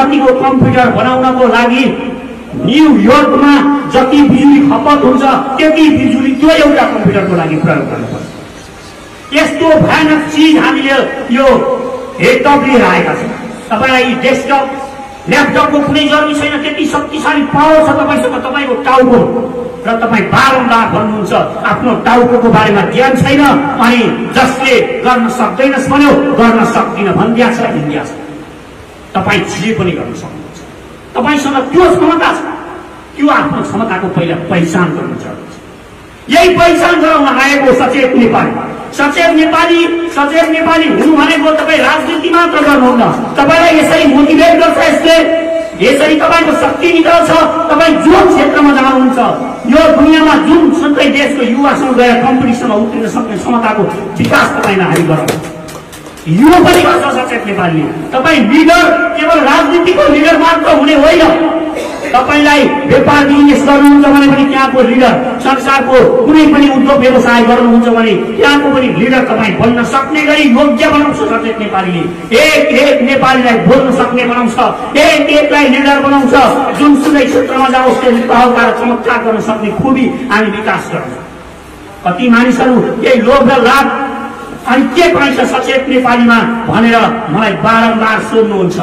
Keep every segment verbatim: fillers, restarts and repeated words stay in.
प्रजातिको कम्प्युटर बनाउनको लागि न्युयोर्कमा जति बिजुली खपत हुन्छ त्यति बिजुली त्यो एउटा कम्प्युटरको लागि प्रयोग गर्नुपर्छ। यस्तो भयानक चिज हामीले यो हेडटप लिएर आएका छौँ। तपाईँलाई डेस्कटप ल्यापटपको कुनै जरुरी छैन, त्यति शक्तिशाली पावर छ तपाईँसँग। तपाईँको टाउको र तपाईँ बारम्बार भन्नुहुन्छ आफ्नो टाउको बारेमा ज्ञान छैन अनि जसले गर्न सक्दैनस् भन्यो गर्न सक्दिन भनिदिया छ हिँडिया छ। तपाईँ जे पनि गर्न सक्नुहुन्छ, तपाईसँग त्यो क्षमता छ। त्यो आफ्नो क्षमताको पहिला पहिचान गर्नु जरुरी छ। यही पहिचान गराउन आएको सचेत नेपाली। सचेत नेपाली सचेत नेपाली हुनु भनेको तपाईँ राजनीति मात्र गर्नुहुन्न, तपाईँलाई यसरी मोटिभेट गर्छ, यसले यसरी तपाईँको शक्ति निकाल्छ। तपाईँ जुन क्षेत्रमा जानुहुन्छ यो दुनियाँमा जुन सबै देशको युवासँग गएर कम्पिटिसनमा उत्रिन सक्ने क्षमताको विकास तपाईँमा हामी गराउँछ। यो पनि गर्छ सचेत नेपालीले। तपाईँ लिडर केवल राजनीतिको लिडर मात्र हुने होइन, तपाईलाई व्यापार बिजनेस गर्नुहुन्छ भने पनि त्यहाँको लिडर, संसारको कुनै पनि उद्योग व्यवसाय गर्नुहुन्छ भने त्यहाँको पनि लिडर तपाईँ बन्न सक्ने गरी योग्य बनाउँछ सचेत नेपालीले। एक एक नेपालीलाई बोल्न सक्ने बनाउँछ, एक एकलाई लिडर बनाउँछ। जुनसुकै क्षेत्रमा जाओस् त्यसले प्रभावका चमत्कार गर्न सक्ने खुबी हामी विकास गर्छौँ। कति मानिसहरू यही लोभ र लाभ अनि के पाइन्छ सचेत नेपालीमा भनेर मलाई बारम्बार सोध्नुहुन्छ।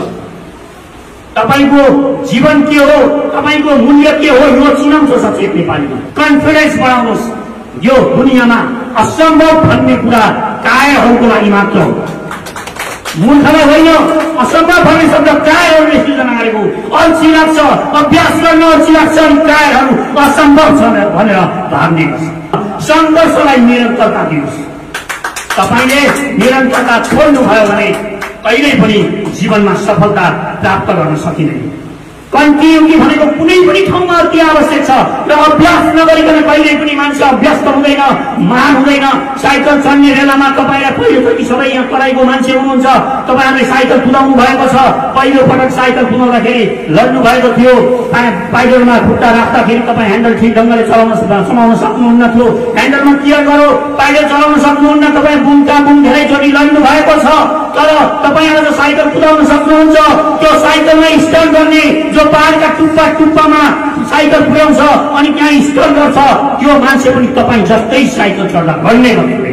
तपाईको जीवन के हो, तपाईको मूल्य के हो, यो चिनाउँछ सचेत नेपालीमा। कन्फिडेन्स बढाउनुहोस्। यो दुनियाँमा असम्भव भन्ने कुरा कायरहरूको लागि मात्र हो, मूर्खलाई होइन। असम्भव भन्ने शब्द कायरहरूले सृजना गरेको। अल्छी लाग्छ, अभ्यास गर्न अल्छी लाग्छ अनि कायरहरू असम्भव छ भनेर भाग्ने गर्छ। सङ्घर्षलाई निरन्तरता दिनुहोस्। तपाईले निरन्तरता छोड्नुभयो भने कहिल्यै पनि जीवनमा सफलता प्राप्त गर्न सकिँदैन। कन्टिन्युटी भनेको कुनै पनि ठाउँमा अति आवश्यक छ र अभ्यास नगरिकन कहिल्यै पनि मान्छे अभ्यस्त हुँदैन, महान हुँदैन। साइकल चल्ने बेलामा तपाईँलाई पहिलोचोटि सबै यहाँ पढाइको मान्छे हुनुहुन्छ, तपाईँहरूले साइकल कुदाउनु भएको छ। पहिलो पटक साइकल कुदाउँदाखेरि लड्नु भएको थियो, पाइडलमा खुट्टा राख्दाखेरि तपाईँ ह्यान्डल ठिक ढङ्गले चलाउन समाउन सक्नुहुन्न थियो। ह्यान्डलमा केयर गरो, पाइडल चलाउन सक्नुहुन्न, तपाईँ बुमका बुम धेरैचोटि लड्नु भएको छ। तर तपाईँ आज साइकल कुदाउन सक्नुहुन्छ। त्यो साइकलमा स्टल गर्ने जो पहाडका टुप्पा टुप्पामा साइकल पुर्याउँछ अनि त्यहाँ स्टल गर्छ, त्यो मान्छे पनि तपाईँ जस्तै साइकल चढ्दा गर्ने भन्ने।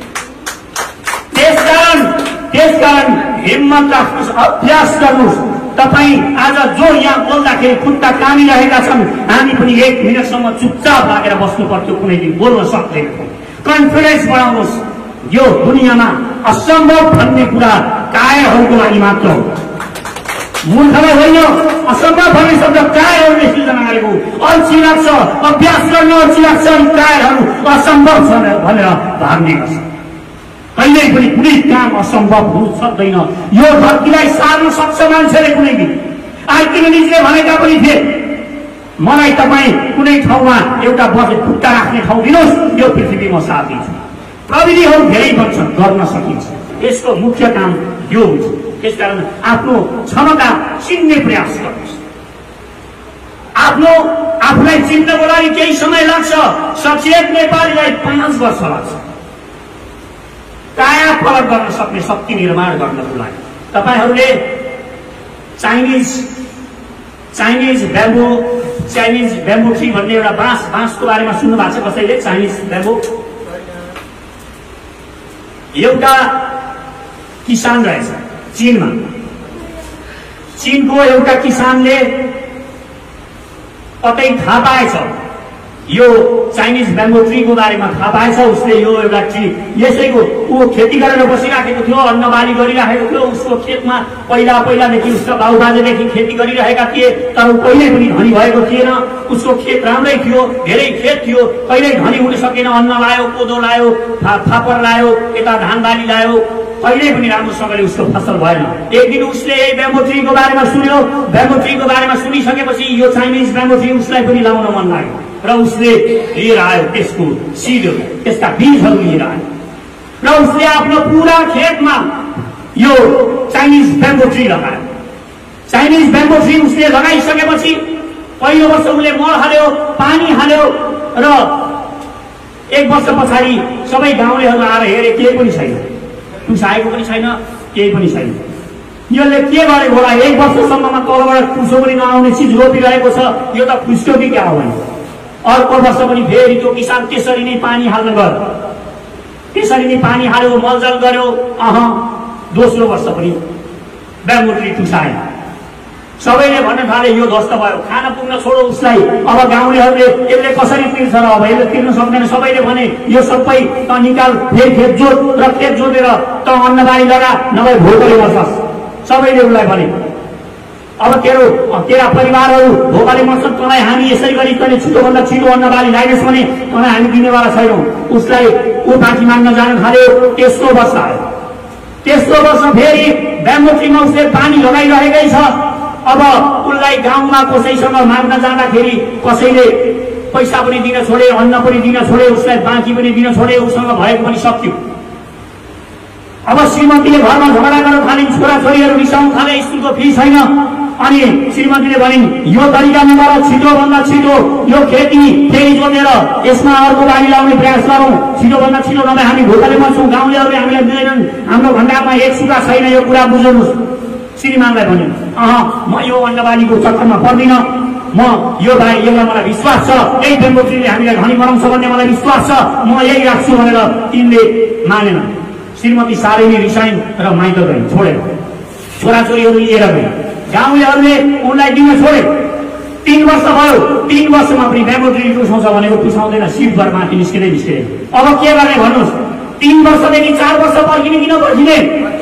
त्यसकारण त्यसकारण हिम्मत राख्नुहोस्, अभ्यास गर्नुहोस्। तपाईँ आज जो यहाँ बोल्दाखेरि खुट्टा कामिरहेका छन्, हामी पनि एक मिनटसम्म चुपचाप लागेर बस्नु पर्थ्यो, कुनै दिन बोल्न सक्दैनौँ। कन्फिडेन्स बढाउनुहोस्। यो दुनियाँमा असम्भव भन्ने कुरा कायरहरूको लागि मात्र हो, मूर्खलाई होइन। असम्भव भन्ने शब्द कायरहरूले सृजना गरेको। अल्छी लाग्छ, अभ्यास गर्न अल्छी लाग्छ अनि कायरहरू असम्भव छ भनेर भाग्ने गर्छ। कहिल्यै पनि कुनै काम असम्भव हुन सक्दैन। यो धरतीलाई सार्न सक्छ मान्छेले कुनै दिन। आर्किमिडीजले भनेका पनि थिए, मलाई तपाईँ कुनै ठाउँमा एउटा बसे खुट्टा राख्ने ठाउँ दिनुहोस्, यो पृथ्वीमा सार्दिन्छु। प्रविधिहरू धेरै बन्छन्, गर्न सकिन्छ। यसको मुख्य काम यो हुन्छ। त्यसकारण आफ्नो क्षमता चिन्ने प्रयास गर्नुहोस्। आफ्नो आफूलाई चिन्नको लागि केही समय लाग्छ। सचेत नेपालीलाई पाँच वर्ष लाग्छ काया फरक गर्न सक्ने शक्ति निर्माण गर्नको लागि। तपाईँहरूले Chinese Chinese bamboo Chinese bamboo tree भन्ने एउटा बाँस बाँसको बारेमा सुन्नु भएको छ कसैले? चाइनिज ब्याम्बो एउटा किसान रहेछ चीनमा। चीनको एउटा किसानले कतै थाहा पाएछ यो चाइनिज ब्याम्बो ट्रीको बारेमा थाहा पाएछ। उसले यो एउटा ट्री यसैको ऊ खेती गरेर बसिराखेको थियो, अन्नबाली गरिराखेको थियो। उसको खेतमा पहिला पहिलादेखि उसका बाबुबाजेदेखि खेती गरिरहेका थिए, तर ऊ कहिल्यै पनि धनी भएको थिएन। उसको खेत राम्रै थियो, धेरै खेत थियो, कहिल्यै धनी हुन सकेन। अन्न लायो, कोदो लायो, फापर लायो, यता धान बाली लायो, कहिल्यै पनि राम्रोसँगले उसको फसल भएन। एक दिन उसले यही ब्याम्बो ट्रीको बारेमा सुन्यो। ब्याम्बो ट्रीको बारेमा सुनिसकेपछि यो चाइनिज ब्याम्बो ट्री उसलाई पनि लाउन मन लाग्यो र उसले लिएर आयो त्यसको सिडहरू, त्यसका बीजहरू लिएर आयो र उसले आफ्नो पुरा खेतमा यो चाइनिज ब्याम्बो ट्री लगायो। चाइनिज ब्याम्बो ट्री उसले लगाइसकेपछि पहिलो वर्ष उसले मल हाल्यो, पानी हाल्यो र एक वर्ष पछाडि सबै गाउँलेहरू आएर हेरे, केही पनि छैन, टुसाएको पनि छैन, केही पनि छैन। यसले के गरेको होला? एक वर्षसम्ममा तलबाट कुसो पनि नआउने चिज रोपिरहेको छ। यो त फुस्क्यो कि क्या हो भने अर्को वर्ष पनि फेरि त्यो किसान त्यसरी नै पानी हाल्न गयो, त्यसरी नै पानी हाल्यो, मलजल गर्यो। अह दोस्रो वर्ष पनि ब्याम्बो ट्री टुसाए। सबैले भन्न थाले यो ध्वस्त भयो, खान पुग्न छोडो उसलाई। अब गाउँलेहरूले यसले कसरी तिर्छ र? अब यसले तिर्न सक्दैन। सबैले भने यो सबै त निकाल, फेरि खेत जोत र खेत जोतेर त अन्नबाली लगा, नभए भोकले मर्छस्। सबैले उसलाई भने अब तेरो तेरा परिवारहरू भोकले मर्छन्, तँलाई हामी यसै गरी तैँले छिटोभन्दा छिटो अन्नबाली लगाइदियोस् भने तँलाई हामी दिनेवाला छैनौँ। उसलाई ऊ पाठी मान्न जान थाल्यो। तेस्रो वर्ष आयो। तेस्रो वर्ष फेरि ब्याम्बो ट्रीमा उसले पानी लगाइरहेकै छ। अब उसलाई गाउँमा कसैसँग माग्न जाँदाखेरि कसैले पैसा पनि दिन छोडे, अन्न पनि दिन छोडे, उसलाई बाँकी पनि दिन छोडे, उसँग भएको पनि सक्यो। अब श्रीमतीले घरमा झगडा गर्न थालिन्, छोराछोरीहरू रिसाउन थाले, स्कुलको फी छैन। अनि श्रीमतीले भनिन् यो तरिकामा गर, छिटोभन्दा छिटो यो खेती फेरि जोतेर यसमा अर्को बाली लाउने प्रयास गरौँ, छिटोभन्दा छिटो, नभए हामी भोकले मर्छौँ, गाउँलेहरूले हामीलाई दिँदैनन्, हाम्रो भण्डारमा एक सुगा छैन, यो कुरा बुझ्नुहोस्। श्रीमानलाई भनिन् अह म यो अन्नबालीको चक्करमा पर्दिन, म यो भाइ यसलाई मलाई विश्वास छ, यही ब्याम्बो ट्रीले हामीलाई धनी बनाउँछ भन्ने मलाई विश्वास छ, म यही राख्छु भनेर तिनले मानेन। श्रीमती साह्रै नै रिसाइन् र माइत गइन्, छोडेर छोराछोरीहरू लिएर गए। गाउँलेहरूले उनलाई दिन छोडे। तीन वर्ष भयो। तीन वर्षमा पनि ब्याम्बो ट्री टुसाउँछ भनेको टुसाउँदैन, शिवभर माथि निस्किँदै निस्किँदै। अब के गर्ने भन्नुहोस्? तीन वर्षदेखि चार वर्ष पर्खिने कि नपर्खिने?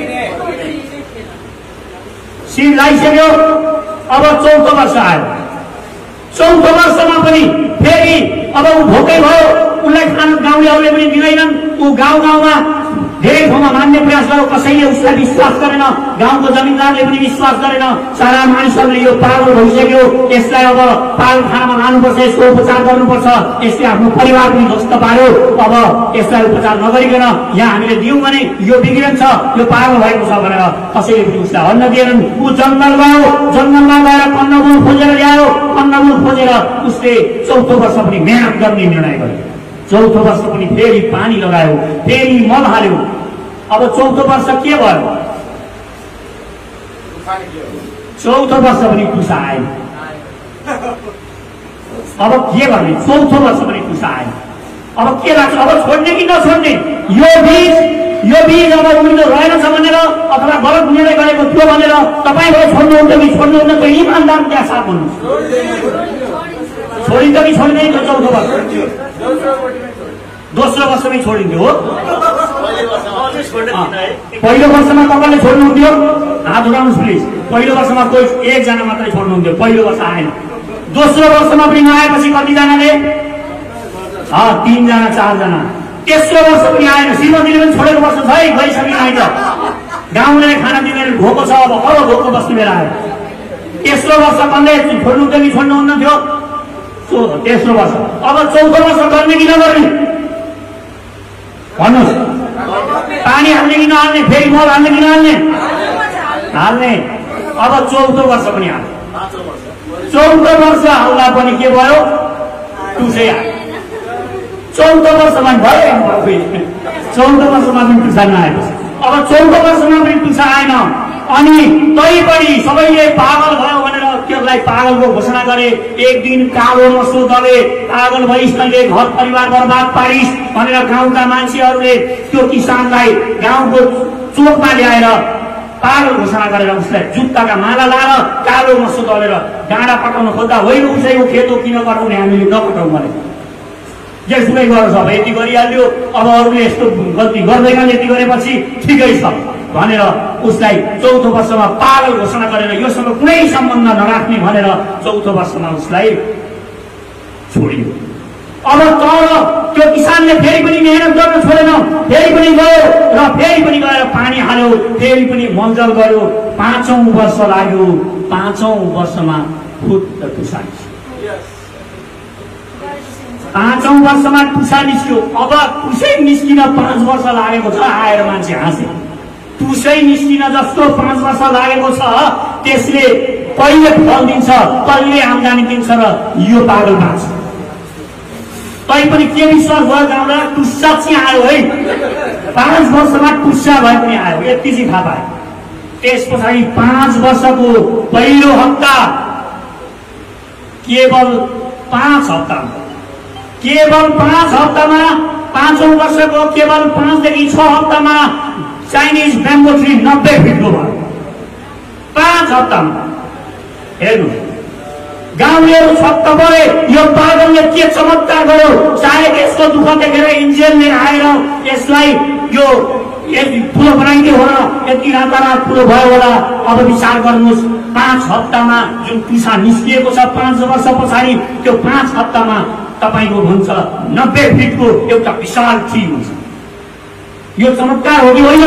सिड लगाइसक्यो। अब चौथो वर्ष आयो। चौथो वर्षमा पनि फेरि अब ऊ भोकै भयो, उसलाई खान गाउँलेहरूले पनि दिँदैनन्। ऊ गाउँ गाउँमा धेरै ठाउँमा मान्ने प्रयास गर्यो, कसैले उसलाई विश्वास गरेन, गाउँको जमिनदारले पनि विश्वास गरेन। सारा मानिसहरूले यो पागल भइसक्यो, यसलाई अब पागलखानामा लानुपर्छ, यसको उपचार गर्नुपर्छ, यसले आफ्नो परिवार पनि ध्वस्त पार्यो। अब यसलाई उपचार नगरिकन यहाँ हामीले दियौँ भने यो बिग्रन्छ, यो पागल भएको छ भनेर कसैले पनि उसलाई अन्न दिएनन्। ऊ जङ्गल गयो, जङ्गलमा गएर कन्नमूल खोजेर ल्यायो। कन्नमूल खोजेर उसले चौथो वर्ष पनि मेहनत गर्ने निर्णय गर्यो। चौथो वर्ष पनि फेरि पानी लगायो, फेरि मल हाल्यो। अब चौथो वर्ष के भयो? चौथो वर्ष पनि टुसा आयो। अब के गर्ने? चौथो वर्ष पनि टुसा आयो। अब के लाग्छ? अब छोड्ने कि नछोड्ने? यो बीज यो बीज अब उम्रिँदो रहेनछ भनेर अथवा गलत निर्णय गरेको थियो भनेर तपाईँले छोड्नुहुन्छ कि छोड्नुहुन्न? त इमान्दार त्यहाँ साथ भन्नुहोस्। छोडिन्छ कि छोड्दैन? चौथो वर्ष दोस्रो वर्षमै छोडिन्थ्यो हो। पहिलो वर्षमा तपाईँले छोड्नुहुन्थ्यो? हात उठाउनुहोस् प्लिज। पहिलो वर्षमा कोही एकजना मात्रै छोड्नुहुन्थ्यो, पहिलो वर्ष आएन। दोस्रो वर्षमा पनि नआएपछि कतिजनाले? तीनजना चारजना। तेस्रो वर्ष पनि आएन। श्रीमतीले पनि छोडेको वर्ष छ है, गइसकिन आइज। गाउँले खाना दिँदैन, भोको छ, अब अब भोको बस्ने बेला आयो। तेस्रो वर्ष कसले छोड्नुहुन्थ्यो कि छोड्नुहुन्न थियो? तेस्रो वर्ष। अब चौथो वर्ष गर्ने कि नगर्ने भन्नुहोस्? पानी हाल्ने कि नहाल्ने? फेरि मल हाल्ने कि नहाल्ने? हाल्ने। अब चौथो वर्ष पनि हाल्ने। चौथो वर्ष हाल्दा पनि के भयो? टुसै आयो। चौथो वर्षमा भयो, चौथो वर्षमा पनि टुसा नआएपछि अब चौथो वर्षमा पनि टुसा आएन। अनि तै पनि सबैले पागल भयो भनेर त्यसलाई पागलको घोषणा गरे। एक दिन कालो मसो दले पागल भइस्, तैँले घर परिवार बर्बाद पारिस् भनेर गाउँका मान्छेहरूले त्यो किसानलाई गाउँको चोकमा ल्याएर पागल घोषणा गरेर उसलाई जुत्ताका माला लाएर कालो मसो दलेर गाडा पटाउन खोज्दा होइन, उसैको खेत हो, किन पठाउने, हामीले नपठाउँ भने जेसुकै गर्छ। अब यति गरिहाल्यो, अब अरूले यस्तो गल्ती गर्दैन, यति गरेपछि ठिकै छ भनेर उसलाई चौथो वर्षमा पागल घोषणा गरेर योसँग कुनै सम्बन्ध नराख्ने भनेर चौथो वर्षमा उसलाई छोडियो। अब तर त्यो किसानले फेरि पनि मेहनत गर्न छोडेन, फेरि पनि गयो र फेरि पनि गएर पानी हाल्यो, फेरि पनि मलजल गर्यो। पाँचौं वर्ष लाग्यो। पाँचौं वर्षमा फुट टुसा निस्क्यो। पाँचौं वर्षमा टुसा निस्क्यो। अब टुसै निस्किन पाँच वर्ष लागेको छ। आएर मान्छे हाँसे। टुसै निस्किन जस्तो पाँच वर्ष लागेको छ, त्यसले कहिले फल दिन्छ, कहिले आम्दानी दिन्छ र यो पागल बाँच्छ। तै पनि के विश्वास भयो गाउँमा? टुस्सा चाहिँ आयो है। पाँच वर्षमा टुस्सा भए पनि आयो, यति चाहिँ थाहा पायो। त्यस पछाडि पाँच वर्षको पहिलो हप्ता केवल पाँच हप्ता केवल पाँच हप्तामा पाँचौं वर्षको केवल पाँचदेखि छ हप्तामा चाइनिज ब्याम्बो ट्री नब्बे फिटको भयो। पाँच हप्तामा हेर्नु गाउँलेहरू छक्क परे, यो पागलले के चमत्कार गर्यो। सायद यसको दुःख देखेर इन्जिनियरले आएर यसलाई यो ठुलो बनाइदियो होला, यति रातारात ठुलो भयो होला। अब विचार गर्नुहोस्, पाँच हप्तामा जुन टुसा निस्किएको छ पाँच वर्ष पछाडि, त्यो पाँच हप्तामा तपाईको हुन्छ नब्बे फिटको एउटा विशाल ट्री हुन्छ। यो चमत्कार हो कि होइन?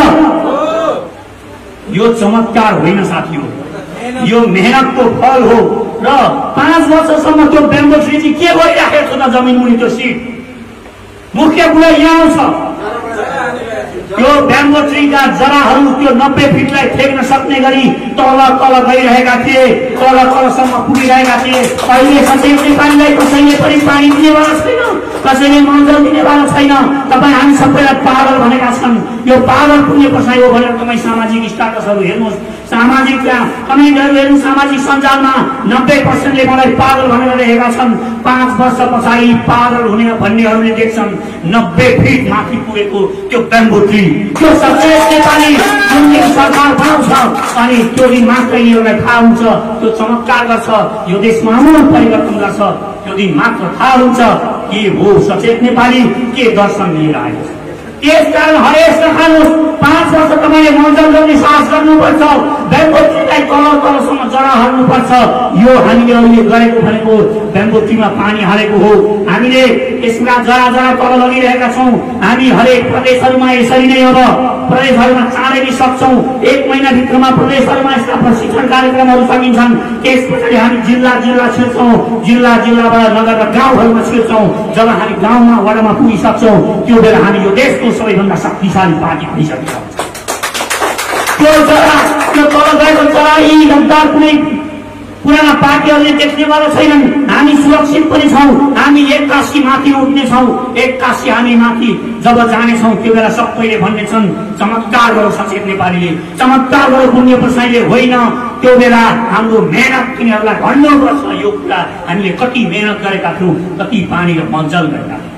यो चमत्कार होइन साथीहरू, यो मेहनतको फल हो। र पाँच वर्षसम्म त्यो ब्याम्बो ट्री चाहिँ के गरिराखेको छ त जमिन मुनि त्यो सिट। मुख्य कुरा यहाँ आउँछ, त्यो ब्याम्बो ट्रीका जराहरू त्यो नब्बे फिटलाई फेक्न सक्ने गरी तल तल गइरहेका थिए, तल तलसम्म पुगिरहेका थिए। अहिले सचेत नेपालीलाई कसैले पनि पानी दिनेवाला छैन, कसैले मन्जल दिनेवाला छैन। तपाईँ हामी सबैलाई पागल भनेका छन्। यो पागल पुण्य कसै हो भनेर तपाईँ सामाजिक स्टाटसहरू हेर्नुहोस्, सामाजिक कमेन्टहरू हेर्नु, सामाजिक सञ्जालमा नब्बे पर्सेन्टले मलाई पागल भनेर लेखेका छन्। पाँच वर्ष पछाडि पागल हुने भन्नेहरूले देख्छन् नब्बे फिट माथि पुगेको त्यो ब्याम्बो ट्री। त्यो सचेत नेपाली जुन दिन सरकार बनाउँछ अनि त्यो दिन मात्रै यिनीहरूलाई थाहा हुन्छ, त्यो चमत्कार गर्छ, यो देशमा आमूल परिवर्तन गर्छ। त्यो दिन मात्र थाहा हुन्छ के हो सचेत नेपाली, के दर्शन लिएर आएको छ। त्यसकारण हरेस नखानुहोस्। पाँच वर्ष तपाईँले मन्जल गर्ने साहस गर्नुपर्छ, ब्याम्बो ट्रीलाई तल तलसम्म जरा हाल्नुपर्छ। यो हामीले अहिले गरेको भनेको ब्याम्बो ट्रीमा पानी हालेको हो। हामीले यसमा जरा जरा तल लगिरहेका छौँ। हामी हरेक प्रदेशहरूमा यसरी नै अब प्रदेशहरूमा चाँडै नै सक्छौँ। एक महिनाभित्रमा प्रदेशहरूमा यस्ता प्रशिक्षण कार्यक्रमहरू सकिन्छन्। त्यस पछाडि हामी जिल्ला जिल्ला छिर्छौँ, जिल्ला जिल्लाबाट नगर गाउँहरूमा छिर्छौँ। जब हामी गाउँमा वडामा पुगिसक्छौँ त्यो बेला हामी यो देशको सबैभन्दा शक्तिशाली पार्टी भइसकेको छ। त्यो जरा त्यो तल गएको जरा यी गद्दार कुनै पुराना पार्टीहरूले देख्नेवाला छैनन्। हामी सुरक्षित पनि छौँ। हामी एक्कासी माथि उठ्नेछौँ, एक्कासी हामी माथि जब जानेछौँ त्यो बेला सबैले भन्नेछन् चमत्कार गरो सचेत नेपालीले, चमत्कार गरो पुण्य प्रसाईले। होइन, त्यो बेला हाम्रो मेहनत तिनीहरूलाई भन्नुपर्छ यो कुरा हामीले कति मेहनत गरेका थियौँ, कति पानी र मन्जल गरेका थियौँ।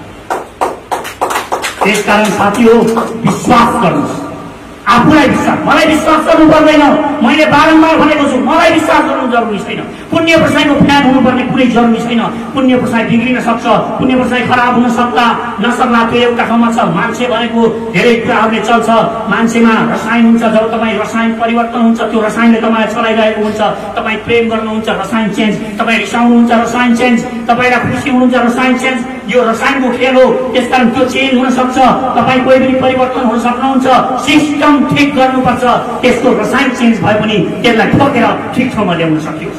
त्यसकारण साथी हो, विश्वास गर्नुहोस्, आफूलाई विश्वास। मलाई विश्वास गर्नु पर्दैन, मैले बारम्बार भनेको छु, मलाई विश्वास गर्नु जरुरी छैन। पुण्य प्रसाईको फ्यान हुनुपर्ने कुनै जरुरी छैन। पुण्य प्रसाई बिग्रिन सक्छ, पुण्य प्रसाई खराब हुन सक्ला नसक्ला त्यो एउटा ठाउँमा छ। मान्छे भनेको धेरै कुराहरूले चल्छ। मान्छेमा रसायन हुन्छ, जब तपाईँ रसायन परिवर्तन हुन्छ त्यो रसायनले तपाईँलाई चलाइरहेको हुन्छ। तपाईँ प्रेम गर्नुहुन्छ, रसायन चेन्ज, तपाईँ रिसाउनुहुन्छ, रसायन चेन्ज, तपाईँलाई खुसी हुनुहुन्छ, रसायन चेन्ज। यो रसायनको खेल हो, त्यसकारण त्यो चेन्ज हुन सक्छ। तपाईँ कोही पनि परिवर्तन हुन सक्नुहुन्छ। सिस्टम ठिक गर्नुपर्छ, त्यसको रसायन चेन्ज भए पनि त्यसलाई ठोकेर ठिक ठाउँमा ल्याउन सकियोस्।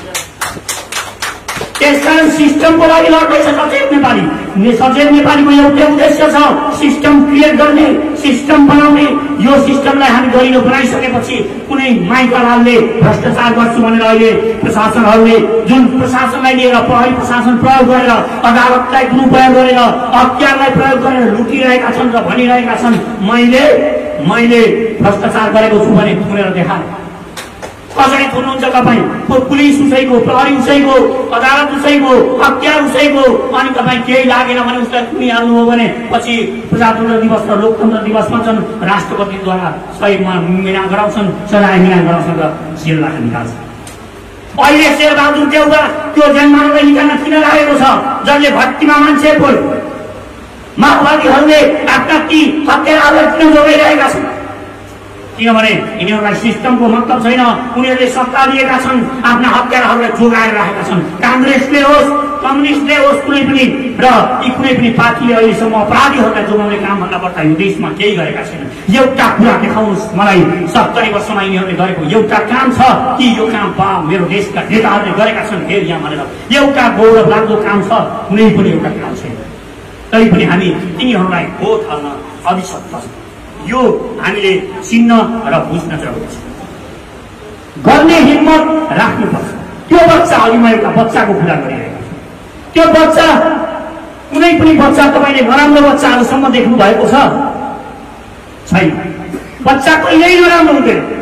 त्यसकारण सिस्टमको लागि लड्दैछ सचेत नेपाली। सचेत नेपालीको एउटा उद्देश्य छ, सिस्टम क्रिएट गर्ने, सिस्टम बनाउने। यो सिस्टमलाई हामी गरिलो बनाइसकेपछि कुनै माइकलालले भ्रष्टाचार गर्छु भनेर अहिले प्रशासनहरूले जुन प्रशासनलाई लिएर प्रहरी प्रशासन प्रयोग गरेर, अदालतलाई दुरुपयोग गरेर, अख्तियारलाई प्रयोग गरेर लुटिरहेका छन् र भनिरहेका छन् मैले मैले भ्रष्टाचार गरेको छु भने थुनेर देखाए। कसरी थुन्नुहुन्छ तपाईँ? पुलिस उसैको, प्रहरी उसैको, अदालत उसैको, अख्तियार उसैको। अनि तपाईँ केही लागेन भने उसलाई थुनिहाल्नु हो भने पछि प्रजातन्त्र दिवस र लोकतन्त्र दिवसमा चाहिँ राष्ट्रपतिद्वारा सहीमा मिलान गराउँछन्, सजाय मिलान गराउँछन् र जेलबाट निकाल्छन्। अहिले शेरबहादुर देउवा त्यो जेलमानलाई निकाल्न किन लागेको छ? जसले भट्टीमा मान्छे पोल्यो। माओवादीहरूले आफ्ना ती हत्याराहरूलाई किन जोगाइरहेका छन्? किनभने यिनीहरूलाई सिस्टमको मतलब छैन। उनीहरूले सत्ता लिएका छन्, आफ्ना हत्याराहरूलाई जोगाएर राखेका छन्। काङ्ग्रेसले होस्, कम्युनिस्टले होस्, कुनै पनि र यी कुनै पनि पार्टीले अहिलेसम्म अपराधीहरूलाई जोगाउने कामभन्दा बढ्ता यो देशमा केही गरेका छैनन्। एउटा कुरा देखाउनुहोस् मलाई, सत्तरी वर्षमा यिनीहरूले गरेको एउटा काम छ कि यो काम बा मेरो देशका नेताहरूले गरेका छन् हेर यहाँ भनेर एउटा गौरव लाग्दो काम छ? कुनै पनि एउटा काम छैन। तैपनि हामी तिनीहरूलाई भोट हाल्न अभिशप्त छौँ। यो हामीले चिन्न र बुझ्न जरुरी छ। गर्ने हिम्मत राख्नुपर्छ। त्यो बच्चा, अघि म एउटा बच्चाको कुरा गरिरहेको छु, त्यो बच्चा कुनै पनि बच्चा तपाईँले नराम्रो बच्चाहरूसम्म देख्नु भएको छ? छैन। बच्चा कहिल्यै नराम्रो हुँदैन।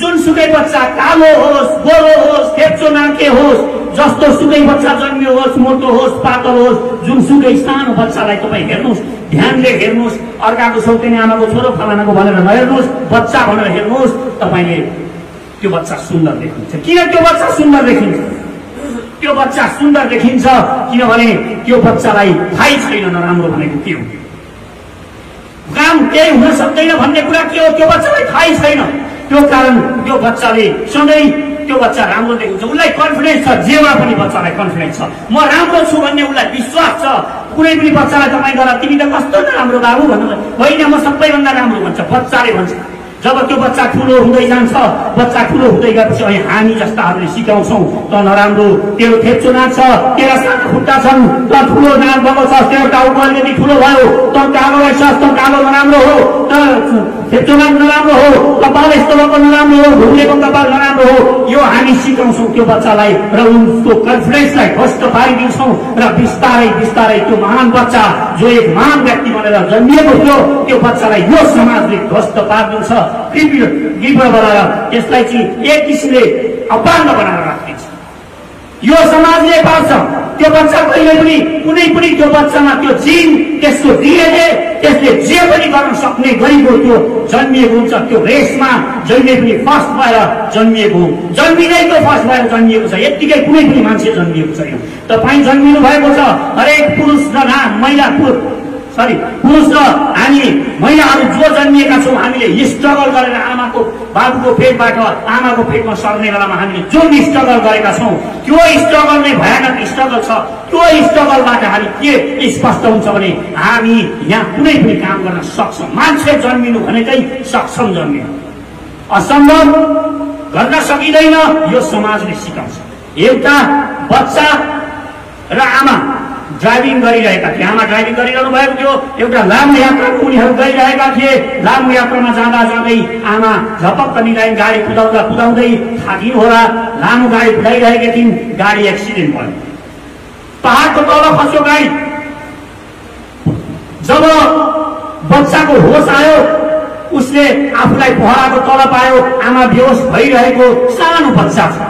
जुनसुकै बच्चा कालो होस्, गोरो होस्, खेप्चो नाके होस्, जस्तो सुकै बच्चा जन्मियो होस्, मोटो होस्, पातल होस्, जुनसुकै सानो बच्चालाई तपाईँ हेर्नुहोस्, ध्यानले हेर्नुहोस्, अर्काको सौतेनी आमाको छोरो फलानाको भनेर नहेर्नुहोस्, बच्चा भनेर हेर्नुहोस्, तपाईँले त्यो बच्चा सुन्दर देखिन्छ। किन त्यो बच्चा सुन्दर देखिन्छ? त्यो बच्चा सुन्दर देखिन्छ किनभने त्यो बच्चालाई थाहै छैन नराम्रो भनेको के हो, काम केही हुन सक्दैन भन्ने कुरा के हो, त्यो बच्चालाई थाहै छैन। त्यो कारण त्यो बच्चाले सधैँ त्यो बच्चा राम्रो देखिन्छ, उसलाई कन्फिडेन्स छ, जेमा पनि बच्चालाई कन्फिडेन्स छ, म राम्रो छु भन्ने उसलाई विश्वास छ। कुनै पनि बच्चालाई तपाईँ गएर तिमी त कस्तो नराम्रो बाबु भन्नु, होइन म सबैभन्दा राम्रो भन्छ, बच्चाले भन्छ। जब त्यो बच्चा ठुलो हुँदै जान्छ, बच्चा ठुलो हुँदै गएपछि अहिले हामी जस्ताहरूले सिकाउँछौँ त नराम्रो, तेरो खेप्चो नाक छ, तेरा सानो खुट्टा छन्, त ठुलो नाक भएको छ, तेरो टाउको अलिकति ठुलो भयो, त कालो रहेछस्, त कालो नराम्रो हो, त खेप्चो नाक नराम्रो हो, कपाल यस्तो भएको नराम्रो हो, घुम्रेको कपाल नराम्रो हो। यो हामी सिकाउँछौँ त्यो बच्चालाई र उसको कन्फिडेन्सलाई ध्वस्त पारिदिन्छौँ र बिस्तारै बिस्तारै त्यो महान बच्चा जो एक महान व्यक्ति बनेर जन्मिएको थियो त्यो बच्चालाई यो समाजले ध्वस्त पारिदिन्छ, कृपया बनाएर यसलाई चाहिँ एक किसिमले अपाङ्ग बनाएर राखिदिन्छ। यो समाजले पाल्छ त्यो बच्चा कहिले पनि कुनै पनि त्यो बच्चामा त्यो जिन, त्यसको डिएनए, त्यसले जे पनि गर्न सक्ने गरेको त्यो जन्मिएको हुन्छ। त्यो रेसमा जहिले पनि फर्स्ट भएर जन्मिएको, जन्मिनै त्यो फर्स्ट भएर जन्मिएको छ, यत्तिकै कुनै पनि मान्छे जन्मिएको छैन। तपाईँ जन्मिनु भएको छ, हरेक पुरुष र महिला सरी पुरुष र हामी महिलाहरू जो जन्मिएका छौँ, हामीले स्ट्रगल गरेर आमाको बाबुको पेटबाट आमाको पेटमा सर्ने बेलामा हामीले जुन स्ट्रगल गरेका छौँ त्यो स्ट्रगल नै भयानक स्ट्रगल छ। त्यो स्ट्रगलबाट हामी के स्पष्ट हुन्छ भने हामी यहाँ कुनै पनि काम गर्न सक्छौँ। मान्छे जन्मिनु भनेकै सक्षम जन्मिनु, असम्भव गर्न सकिँदैन, यो समाजले सिकाउँछ। एउटा बच्चा र आमा ड्राइभिङ गरिरहेका थिए, आमा ड्राइभिङ गरिरहनु भएको थियो, एउटा लामो यात्रामा उनीहरू गइरहेका थिए। लामो यात्रामा जाँदा जाँदै आमा झपक्क निकाय गाडी कुदाउँदा कुदाउँदै थाकिनु होला, लामो गाडी कुदाइरहेकी थिइन्, गाडी एक्सिडेन्ट भयो, पहाडको तल खस्यो गाडी। जब बच्चाको होस आयो, उसले आफूलाई पहाडको तल पायो, आमा बेहोस भइरहेको सानो बच्चा छ,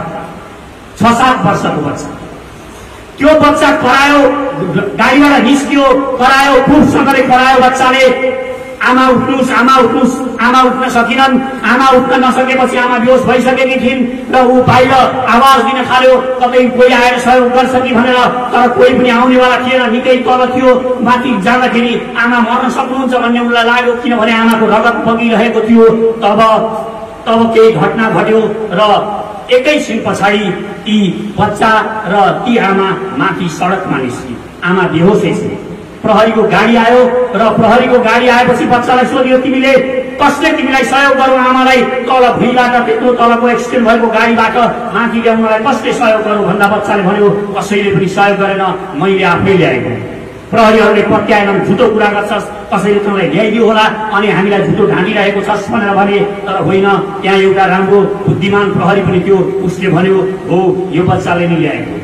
छ सात वर्षको बच्चा। त्यो बच्चा करायो, गाडीबाट निस्कियो, करायो, खुबसँगले करायो बच्चाले, आमा उठ्नुहोस्, आमा उठ्नुहोस्। आमा उठ्न सकिनन्, आमा उठ्न नसकेपछि आमा बेहोस भइसकेकी थिइन् र ऊ बाहिर आवाज दिन थाल्यो, कतै कोही आएर सहयोग गर्छ कि भनेर, तर कोही पनि आउनेवाला थिएन, निकै तल थियो। माथि जाँदाखेरि आमा मर्न सक्नुहुन्छ भन्ने उनलाई लाग्यो, किनभने आमाको रगत बगिरहेको थियो। तब तब केही घटना घट्यो र एकैछिन पछाडि ती बच्चा र ती आमा माथि सडकमा निस्किए, आमा बेहोसै थिए। प्रहरीको गाडी आयो र प्रहरीको गाडी आएपछि बच्चालाई सोध्यो, तिमीले कसले तिमीलाई सहयोग गरौँ, आमालाई तल भुइँबाट त्यत्रो तलको एक्सिडेन्ट भएको गाडीबाट माथि ल्याउनलाई कसले सहयोग गरौँ भन्दा बच्चाले भन्यो, कसैले पनि सहयोग गरेन, मैले आफै ल्याएको। प्रहरीहरूले पत्याएनन्, झुटो कुरा गर्छस्, कसैले तँलाई ल्याइदियो होला अनि हामीलाई झुटो ढाँटिरहेको छस् भनेर भने। तर होइन, त्यहाँ एउटा राम्रो बुद्धिमान प्रहरी पनि थियो, उसले भन्यो हो यो बच्चाले नै ल्याएको।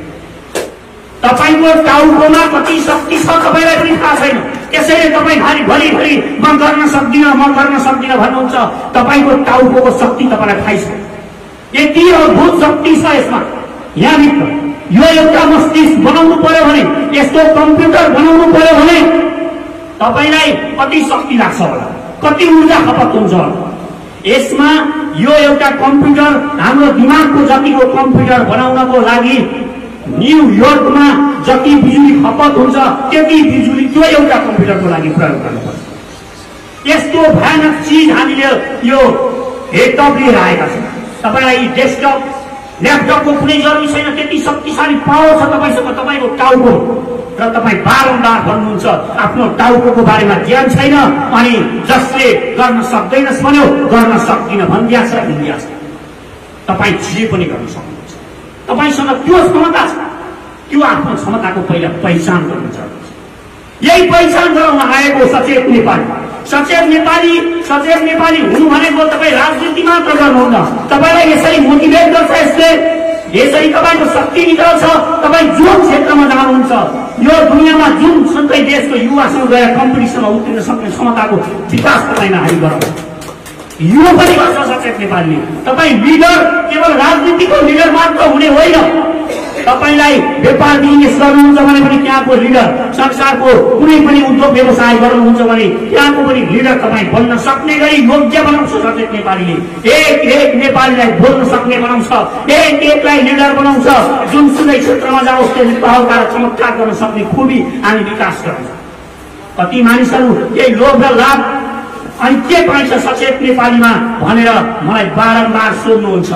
तपाईँको टाउकोमा कति शक्ति छ तपाईँलाई पनि थाहा छैन, त्यसैले तपाईँ भारी भरिभरि म गर्न सक्दिनँ म गर्न सक्दिनँ भन्नुहुन्छ। तपाईँको टाउकोको शक्ति तपाईँलाई थाहै छ, यति अद्भुत शक्ति छ यसमा। यहाँभित्र यो एउटा मस्तिष्क बनाउनु पर्यो भने, यस्तो कम्प्युटर बनाउनु पर्यो भने तपाईँलाई कति शक्ति लाग्छ होला, कति ऊर्जा खपत हुन्छ होला। यसमा यो एउटा कम्प्युटर, हाम्रो दिमागको जतिको कम्प्युटर बनाउनको लागि न्युयोर्कमा जति बिजुली खपत हुन्छ त्यति बिजुली त्यो एउटा कम्प्युटरको लागि प्रयोग गर्नुपर्छ। यस्तो भयानक चिज हामीले यो हेडटप लिएर आएका छौँ। तपाईँलाई डेस्कटप ल्यापटपको कुनै जरुरी छैन, त्यति शक्तिशाली पावर छ तपाईँसँग, तपाईँको टाउको। र तपाईँ बारम्बार भन्नुहुन्छ आफ्नो टाउको बारेमा ज्ञान छैन, अनि जसले गर्न सक्दैनस् भन्यो, गर्न सक्दिन भनिदिया छ भनिदिया छ। तपाईँ जे पनि गर्न सक्नुहुन्छ, तपाईसँग त्यो क्षमता छ। त्यो आफ्नो क्षमताको पहिला पहिचान गर्नु छ। यही पहिचान गराउन आएको सचेत नेपाली। सचेत नेपाली सचेत नेपाली हुनु भनेको तपाईँ राजनीति मात्र गर्नुहुन्न, तपाईँलाई यसरी मोटिभेट गर्छ, यसले यसरी तपाईँको शक्ति निकाल्छ। तपाईँ जुन क्षेत्रमा जानुहुन्छ, यो दुनियाँमा जुन सुकै देशको युवासँग गएर कम्पिटिसनमा उत्रिन सक्ने क्षमताको विकास तपाईँमा हामी गराउँछ। यो पनि गर्छ सचेत नेपालीले। तपाईँ लिडर केवल राजनीतिको लिडर मात्र हुने होइन, तपाईलाई व्यापार बिजनेस गर्नुहुन्छ भने पनि त्यहाँको लिडर, संसारको कुनै पनि उद्योग व्यवसाय गर्नुहुन्छ भने त्यहाँको पनि लिडर तपाईँ बन्न सक्ने गरी योग्य बनाउँछ सचेत नेपालीले। एक एक नेपालीलाई बोल्न सक्ने बनाउँछ, एक एकलाई लिडर बनाउँछ, जुनसुकै क्षेत्रमा जाओस् त्यसले तहलका र चमत्कार गर्न सक्ने खुबी हामी विकास गराउँछ। कति मानिसहरू यही लोभ र लाभ अनि के पाइन्छ सचेत नेपालीमा भनेर मलाई बारम्बार सोध्नुहुन्छ।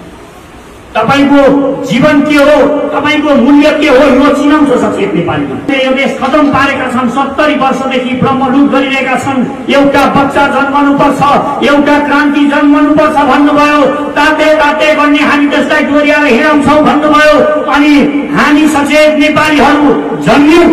तपाईको जीवन के हो, तपाईको मूल्य के हो, यो चिनाउँछ सचेत नेपालीमा। यो देश खतम पारेका छन्, सत्तरी वर्षदेखि ब्रह्मलुट गरिरहेका छन्। एउटा बच्चा जन्मनुपर्छ, एउटा क्रान्ति जन्मनुपर्छ भन्नुभयो, ताते ताते भन्ने हामी त्यसलाई डोर्याएर हिँडाउँछौँ भन्नुभयो। अनि हामी सचेत नेपालीहरू जन्म्यौँ,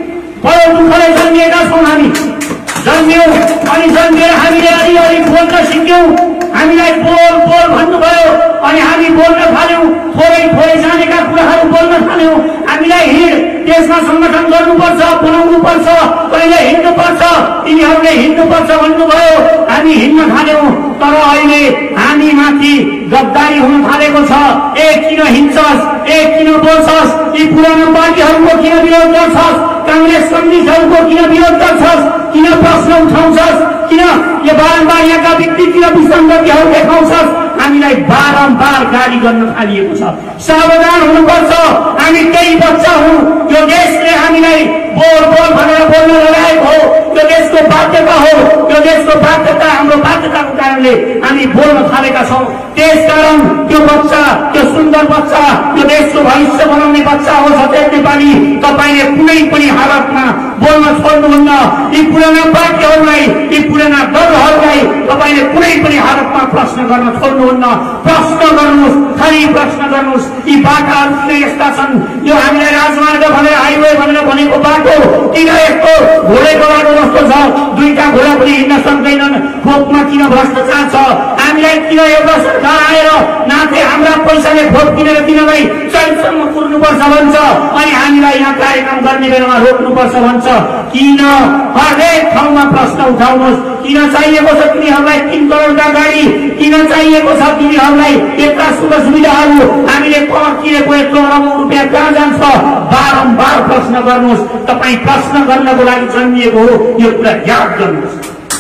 बडो दुःखले जन्मिएका छौँ, हामी जन्म्यौँ अनि जन्मेर हामीले अलिअलि बोल्न सिक्यौँ। हामीलाई बोल बोल भन्नुभयो अनि हामी बोल्न थाल्यौँ, थोरै थोरै जानेका कुराहरू बोल्न थाल्यौँ। हामीलाई हिँड, देशमा संगठन गर्नुपर्छ, बनाउनुपर्छ, कहिले हिँड्नुपर्छ, तिनीहरूले हिँड्नुपर्छ भन्नुभयो, हामी हिँड्न थाल्यौँ। तर अहिले हामी माथि गद्दारी हुन थालेको छ। ए किन हिँड्छस्, ए किन बोल्छस्, यी पुरानो पार्टीहरूको किन विरोध गर्छस्, कांग्रेस कम्युनिस्टहरूको किन विरोध गर्छस्, किन प्रश्न उठाउँछस्, किन यो बारम्बार यहाँका व्यक्तित्व विसङ्गतिहरू देखाउँछस्। हामीलाई बारम्बार गाली गर्न थालिएको छ। सावधान हुनुपर्छ, हामी केही बच्चा हौँ। यो देशले हामीलाई बोल बोल भनेर बोल्न लगाएको हो, यो देशको बाध्यता हो। यो देशको बाध्यता, हाम्रो बाध्यताको कारणले हामी बोल्न थालेका छौँ। त्यसकारण त्यो बच्चा, त्यो सुन्दर बच्चा, यो देशको भविष्य बनाउने बच्चा हो सचेत नेपाली। तपाईँले कुनै पनि हालतमा बोल्न छोड्नुहुन्न। यी पुराना पार्टीहरूलाई, यी पुराना दलहरूलाई तपाईँले कुनै पनि हालतमा प्रश्न गर्न छोड्नुहुन्न। प्रश्न गर्नुहोस्, खाली प्रश्न गर्नुहोस्। यी बाटाहरू किन यस्ता छन्, यो हामीलाई राजमार्ग भनेर, हाइवे भनेर भनेको बाटो किन यस्तो घोडेको बाटो जस्तो छ, दुईटा घोडा पनि हिँड्न सक्दैनन्, खोपमा किन भ्रष्टाचार छ, हामीलाई किन एउटा सरकार आएर नाथे हाम्रा पैसाले भोट किनेर तिनीहरूलाई चैतसम्म पुर्नुपर्छ भन्छ अनि हामीलाई यहाँ कार्यक्रम गर्ने बेलामा रोक्नुपर्छ भन्छ। किन? हरेक ठाउँमा प्रश्न उठाउनुहोस्। किन चाहिएको छ तिनीहरूलाई तीन करोडका गाडी, किन चाहिएको छ तिनीहरूलाई यस्ता सुख सुविधाहरू, हामीले कर तिरेको एक करोड रुपियाँ कहाँ जान्छ, बारम्बार प्रश्न गर्नुहोस्। तपाईँ प्रश्न गर्नको लागि जन्मिएको हो, यो कुरा याद गर्नुहोस्।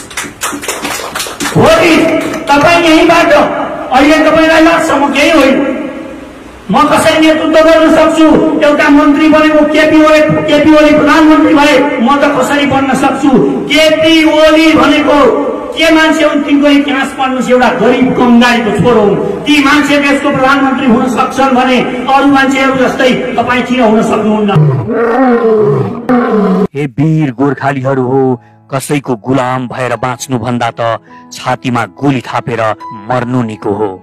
भोलि तपाईँ यहीँबाट, अहिले तपाईँलाई लाग्छ म केही होइन, म कसरी नेतृत्व गर्न सक्छु, एउटा मन्त्री बनेको केपी ओली, केपी ओली प्रधानमन्त्री भए म त कसरी बन्न सक्छु। केपी ओली भनेको के मान्छे हुन्, तिनको इतिहास पढ्नुहोस्। एउटा गरिब कङ्गालीको छोरो हुन्। ती मान्छे देशको प्रधानमन्त्री हुन सक्छन् भने अरू मान्छेहरू जस्तै तपाईँ किन हुन सक्नुहुन्न? हे वीर गोर्खालीहरू हो, कसैको गुलाम भएर बाँच्नु भन्दा त छातीमा गोली थापेर मर्नु निको हो।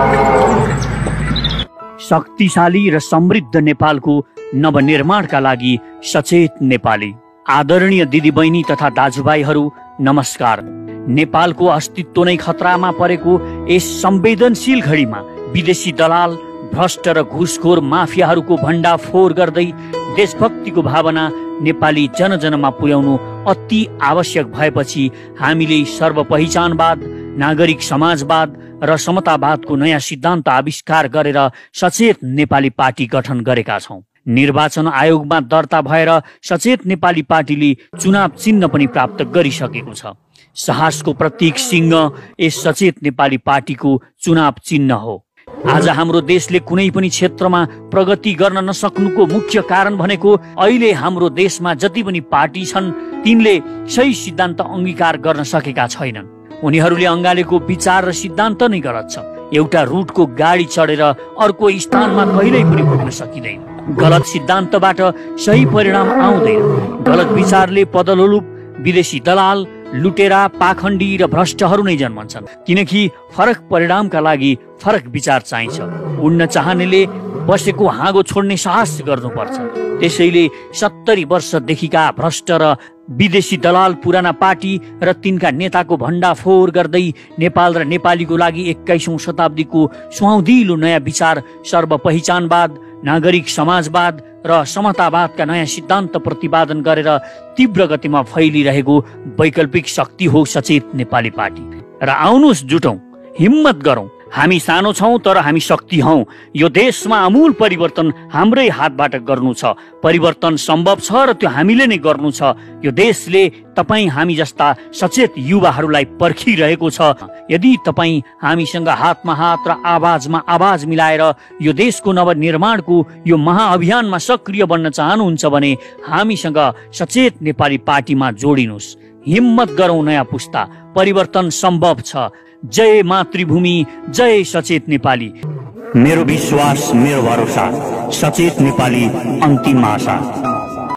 शक्तिशाली र समृद्ध नेपालको नवनिर्माणका लागि सचेत नेपाली। आदरणीय दिदीबहिनी तथा दाजुभाइहरू नमस्कार। नेपालको अस्तित्व नै खतरामा परेको यस संवेदनशील घडीमा विदेशी दलाल, भ्रष्ट र घुसखोर माफियाहरूको भण्डाफोर गर्दै देशभक्तिको भावना नेपाली जनजनमा पुर्याउनु अति आवश्यक भएपछि हामीले सर्वपहिचानवाद, नागरिक समाजवाद र समतावादको नयाँ सिद्धान्त आविष्कार गरेर सचेत नेपाली पार्टी गठन गरेका छौं। निर्वाचन आयोगमा दर्ता भएर सचेत नेपाली पार्टीले चुनाव चिन्ह पनि प्राप्त गरिसकेको छ। साहसको प्रतीक सिंह यस सचेत नेपाली पार्टीको चुनाव चिन्ह हो। आज हाम्रो देशले कुनै पनि क्षेत्रमा प्रगति गर्न नसक्नुको मुख्य कारण भनेको अहिले हाम्रो देशमा जति पनि पार्टी छन् तिनले सही सिद्धान्त अंगीकार गर्न सकेका छैनन्। उनीहरूले अँगालेको विचार र सिद्धान्त नै गलत छ। एउटा रुटको गाडी चढेर अर्को स्थानमा कहिल्यै पनि पुग्न सकिँदैन। गलत सिद्धान्तबाट सही परिणाम आउँदैन। गलत विचारले पदलोलुप, विदेशी दलाल, लुटेरा, पाखण्डी र भ्रष्टहरू नै जन्मन्छन्। किनकि फरक परिणामका लागि फरक विचार चाहिन्छ। उड्न चाहनेले बसेको हाँगो छोड्ने साहस गर्नुपर्छ। त्यसैले सत्तरी वर्षदेखिका भ्रष्ट र विदेशी दलाल, पुराना पार्टी र तिनका नेताको भण्डाफोर गर्दै नेपाल र नेपालीको लागि एक्काइसौं शताब्दीको सुहाउँदिलो नयाँ विचार सर्वपहिचानवाद, नागरिक समाजवाद र समतावादका नयाँ सिद्धान्त प्रतिपादन गरेर तीव्र गतिमा फैलिरहेको वैकल्पिक शक्ति हो सचेत नेपाली पार्टी। र आउनुस् जुटौं, हिम्मत गरौं। हामी सानो छौं तर हामी शक्ति हौं। यो देशमा आमूल परिवर्तन हाम्रै हातबाट गर्नु छ। परिवर्तन सम्भव छ र त्यो हामीले नै गर्नु छ। यो देशले तपाईं हामी जस्ता सचेत युवाहरूलाई पर्खिरहेको छ। यदि तपाईं हामीसँग हातमा हात र आवाजमा आवाज मिलाएर यो देशको नवनिर्माणको यो महाअभियानमा सक्रिय बन्न चाहनुहुन्छ भने हामीसँग सचेत नेपाली पार्टीमा जोडिनुस्। हिम्मत गरौं नयाँ पुस्ता, परिवर्तन सम्भव छ। जय मातृभूमि, जय सचेत नेपाली। मेरो विश्वास, मेरो भरोसा, सचेत नेपाली अन्तिम आशा।